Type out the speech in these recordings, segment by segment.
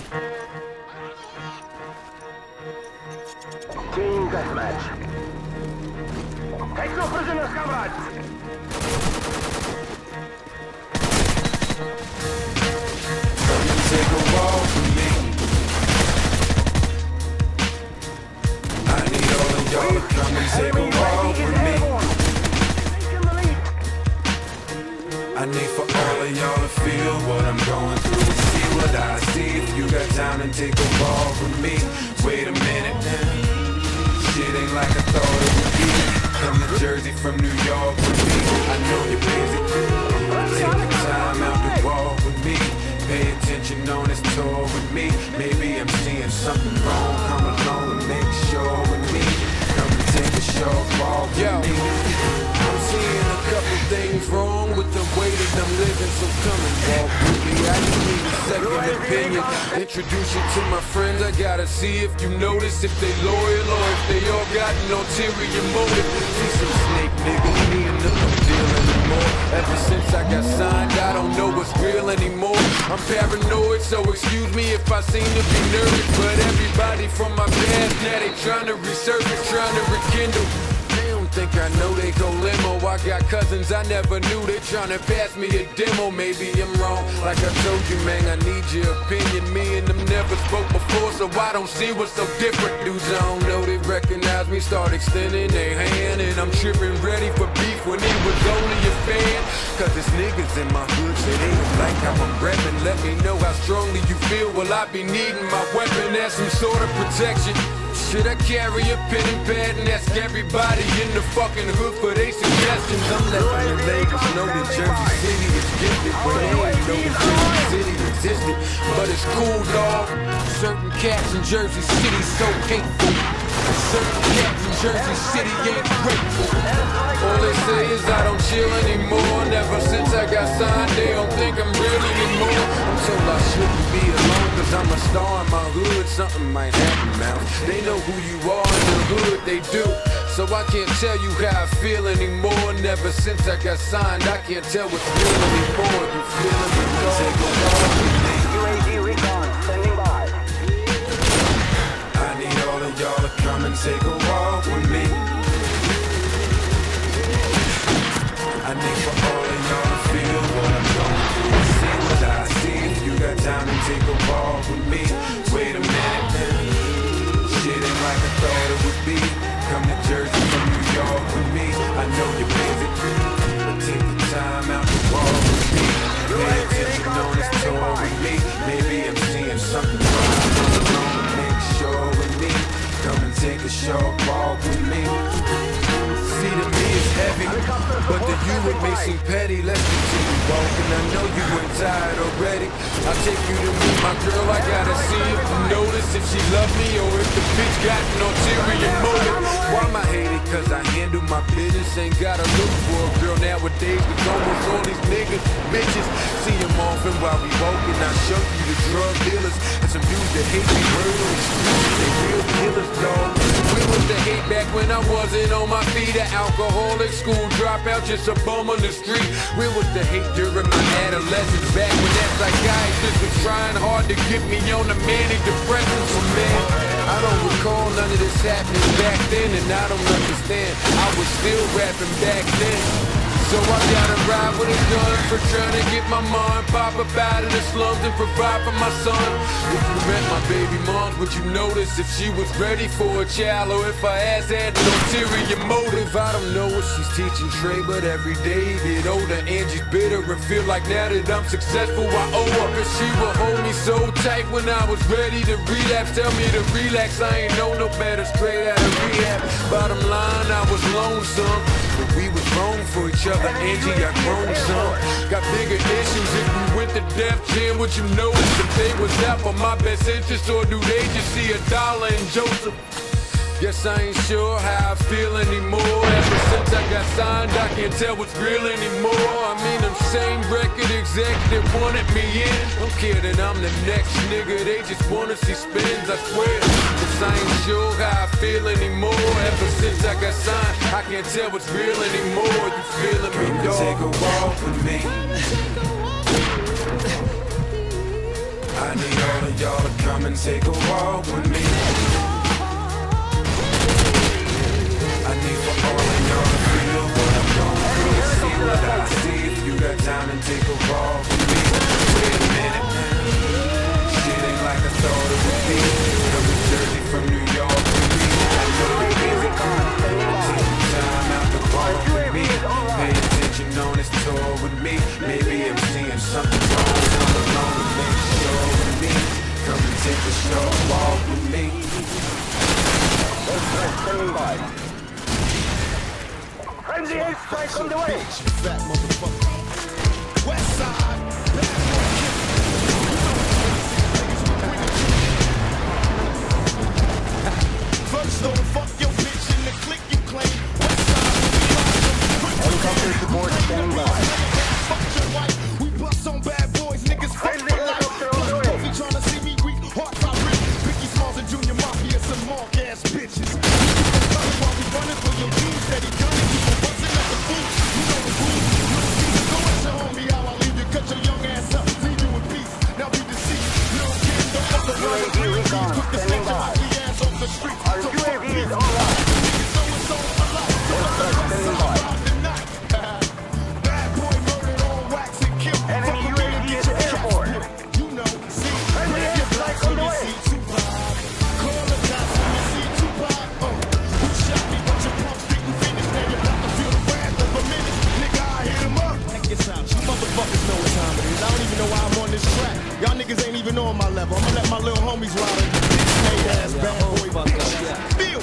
Team deathmatch. Take no prisoners, comrades! Take a walk with me. I need all of y'all to come and take a walk with me. I need for all of y'all to feel what I'm going through. See what I see. If you got time, then take a walk with me. Wait a minute now. Shit ain't like I thought it would be. Come to Jersey from New York with me. I know you're busy. Take the time out to walk with me. Pay attention on this tour with me. Maybe I'm seeing something wrong. Come along and make sure with me. Come and take a short walk with me. I'm seeing a couple things wrong with the way that I'm living, so come and walk with me. I just need a second opinion. Introduce you to my friends. I gotta see if you notice if they loyal or if they all got an ulterior motive. See some snake niggas, me and them don't deal anymore. Ever since I got signed, I don't know what's real anymore. I'm paranoid, so excuse me if I seem to be nervous, but everybody from my past, now they trying to resurface, trying to rekindle. They don't think I know they go limo. I got cousins I never knew, they trying to pass me a demo. Maybe I'm wrong, like I told you, man, I need your opinion. Me and them never spoke before, so I don't see what's so different. Dudes I don't know, they recognize me, start extending their hand, and I'm tripping ready for beef when he was only a fan. Cause it's niggas in my hood, so they don't like how I'm reppin'. Let me know how strongly you feel, will I be needing my weapon as some sort of protection? Should I carry a pen and pad and ask everybody in the fucking hood for their suggestions? I'm letting the Lakers know that Jersey City is gifted, but they ain't know that Jersey City existed. But it's cool, dawg. Certain cats in Jersey City so hateful. Certain cats in Jersey City ain't grateful. All they say is I don't chill anymore. Never since I got signed, they don't think I'm real anymore. I'm told I shouldn't be alone, cause I'm a star in my hood. Something might happen now. They know who you are in the hood, they do. So I can't tell you how I feel anymore. Never since I got signed, I can't tell what's real anymore. You feeling me? Take a walk with me. UAV recon, standing by. I need all of y'all to come and take a walk with me. I need for all of y'all to feel what I'm going through. See what I see. If you got time to take a walk with me. Wait a minute now. Shit ain't like I thought it would be. Come to Jersey from New York with me. I know you're busy, but take the time out to walk with me. Pay attention on this tour with me. Maybe I'm seeing something wrong. Come along and make sure with me. Come and take a short walk with me. See, to me it's heavy, but to you it may seem petty. Let's continue walking. I know you ain't tired already. I'll take you to meet my girl. I gotta see if you notice if she love me or if the bitch got an ulterior motive. Why am I hated? Cause I handle my business. Ain't gotta look for a girl nowadays. Cause almost all these niggas, bitches, see them often while we walking. I show you the drug dealers and some dudes that hate me. Word on the street, they real killers, dog. We was the hate back when I wasn't on my feet. An alcoholic, school dropout, just a bum on the street. We was the hate during my adolescence. Back when that psychiatrist was trying hard to get me on the manic depression. So man, I don't recall none of this happening back then, and I don't understand. I was still rapping back then. So I gotta ride with a gun for trying to get my mom and pop up out of the slums and provide for my son. If you met my baby mom, would you notice if she was ready for a child or if her ass had an ulterior motive? I don't know what she's teaching Trey, but every day you get older, Angie's bitter and feel like now that I'm successful, I owe her. Cause she would hold me so tight when I was ready to relapse, tell me to relax, I ain't know no better, straight out of rehab. Bottom line, I was lonesome, but we was wrong for each other. Angie, I grown some. Got bigger issues if we went to Def Jam. Would you notice if they was out for my best interest, or do they just see a dollar in Joseph? Guess I ain't sure how I feel anymore. Ever since I got signed, I can't tell what's real anymore. I mean, them same record execs that wanted me in don't care that I'm the next nigga, they just wanna see spins, I swear. Cause I ain't sure how I feel anymore. Ever since I got signed, I can't tell what's real anymore. You feeling me, dog? Take a walk with me. I I need all of y'all to come and take a walk with me. I need for all of y'all to feel what I'm going through. See what I see. If you got time and take a walk with me. Wait a minute now. Shit ain't like I thought it would be. From New Jersey, from New York to me. I know the music on. Take some time out to walk with me. Pay attention on this tour with me. Maybe I'm seeing something wrong. Come along and make sure with me. Come and take a short walk with me. Standing by. Frenzy airstrike on the way. Fat motherfucker. West side. First don't fuck your bitch in the click you claim. West side. Helicopter support standing by. Fuck your wife. We bust on bad boys. Niggas fuck for life. Puffy tryna see me weak. Hearts I rip. Biggie Smalls and Junior Mafia. Some mark ass bitches. While we running for your dreams. Steady gunning. You gon' bustin' at the food. You know the rules. Little Caesar, go at your homie how I leave you. Cut your young ass up. Leave you in peace. Now be deceased. Little kid, don't fuck around with me. Quick to snatch your ugly ass off the street. Our UAV is online. Bad boy murdered on wax and killed. Enemy UAV is airborne. You know, see, Friendly airstrike on the way. call the cops when you see Tupac. Who shot me? But your pumps didn't finish. Now you're about to feel the wrath of a minute. Nigga, I hit him up. Check this out. You motherfuckers know what time it is. I don't even know why I'm on this track. Y'all niggas ain't even on my level. I'm gonna let my little homies ride it. Bitch made ass bad boy bitch. Feel.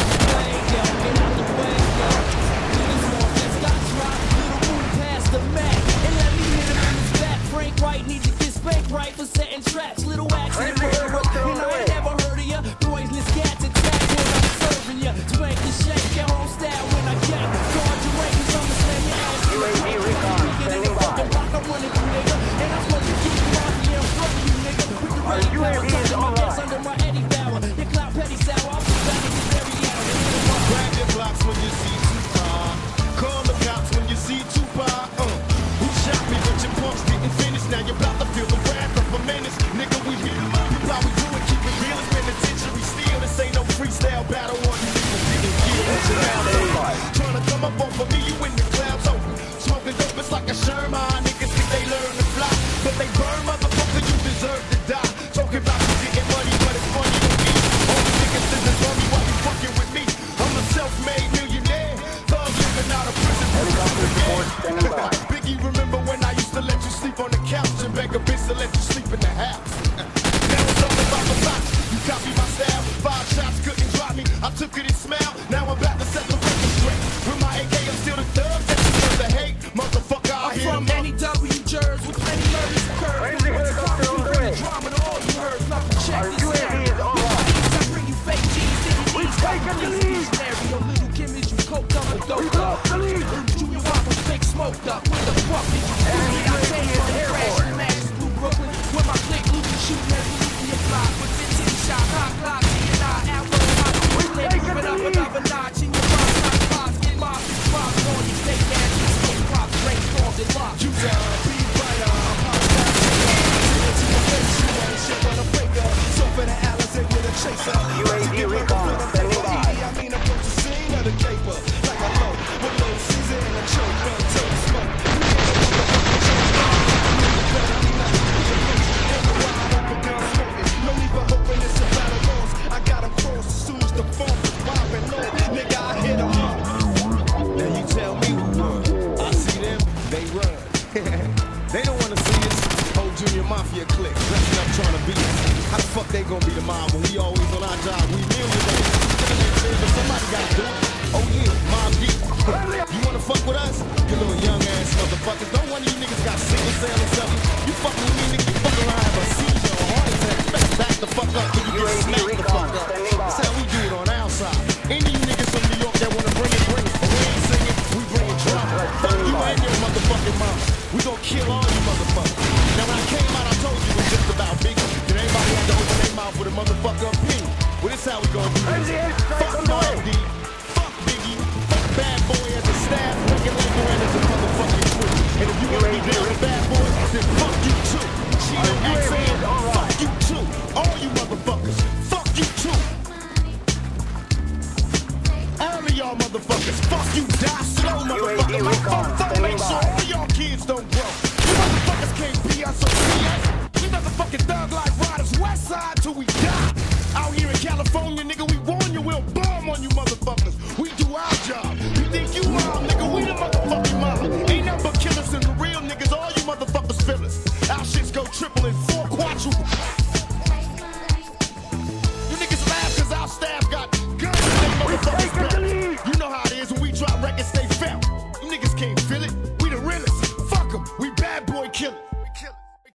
Right for setting traps, little accident murderer. And I ain't never heard of ya. Poisonous cats attack when I'm serving ya. Spank the shake, your own style when I get guard your range, I'ma slam your ass. UAV recon standing by. I'm running through, nigga, and I'm supposed to keep you out here in front of you, nigga. With the Our red UAV power, is touching my online. gas under my Eddie Bauer. Your clout petty sour, I'll be back in the very hour. Grab your blocks when you see Tupac. Call the cops when you see Tupac. Who shot me? But your pumps didn't finish. Now you're about to feel the wrath of a menace. Nigga, we hit 'em up. How we do it? Keep it real. It's penitentiary steel. This ain't no freestyle battle on you niggas didn't get. Trying to come up off of me, you in the clouds open. Smoking dope, it's like a Sherman. Niggas think they learn to fly, but they burn, motherfucker. You deserve to die. Talking about you getting money, but it's funny to me. All the niggas is on me while you fucking with me. I'm a self-made millionaire. Thug living out of prison. Helicopter support standing by. Biggie, remember when I used to let you sleep on the couch and beg a bitch to let you sleep in the house? Now it's all about the box. You copy my style. 5 shots couldn't drop me. I took it and smiled. Now I'm back to set the record straight. With my AK, I'm still the thug that you love to hate. Motherfucker, I I'm hit from 'em up. any W jurors with plenty murders occurred. Friendly helicopter on the way. Drama to all you heard. Now check Our this UAV out. is online. I bring you fake G's in the We've taken the lead. Stereo, little Kim is you coked up with We've dope lost the lead. Junior Waffles fake smoked up. Where the fuck did you Enemy I UAV came is from airborne. Crash Max through Brooklyn. Where my click loose and shooting every loop in your block. With 15 shot, hot clock, G&I, outlaw, hot quick, they taken moving the up lead. another notch in your box, like box, get lost, box on you, fake ass, you smoke props, rainstorms and locks. You down, be brighter. I'm hot down, to your face, you ain't shit but a breaker. So for the Alizé with a chaser. UAV recon standing by. I mean, approach the scene of the caper. Like a low, with low season and a choke. Don't take smoke. No need for hoping it's a battle lost. I got 'em crossed as soon as the phone was popping on. Nigga, I hit 'em up. Now you tell me who won. I see them, they run. They don't wanna see us. Whole Junior Mafia clique dressing up trying to beat us. How the fuck they gonna be the mob when we always on our job? We millionaires. But somebody gotta do it. Oh yeah, Mob Deep. You wanna fuck with us? You little young ass motherfuckers. Don't one of you niggas got single cell or something. You fucking with me, nigga. You fuck around have a seizure or heart attack. Better back the fuck up till you get UAV smacked the recon fuck up. standing by. That's how we do it on our side. Any of you niggas from New York that wanna bring it, bring it. But we ain't singing, we bringing drama. Fuck you and your motherfucking mom. We gon' kill all you motherfuckers. Now when I came out, I told you it was just about Biggie. Then everybody had to open their mouth with a motherfucker opinion. Well, this how we gon' do Friendly this. airstrike Fuck on the way. Mob Deep. Fuck Biggie. Fuck Bad Boy as a staff. Record label and as a motherfucking crew. And if you wanna be down with Bad Boy, then fuck you too. She don't UAV accent. is online. Fuck on you motherfuckers.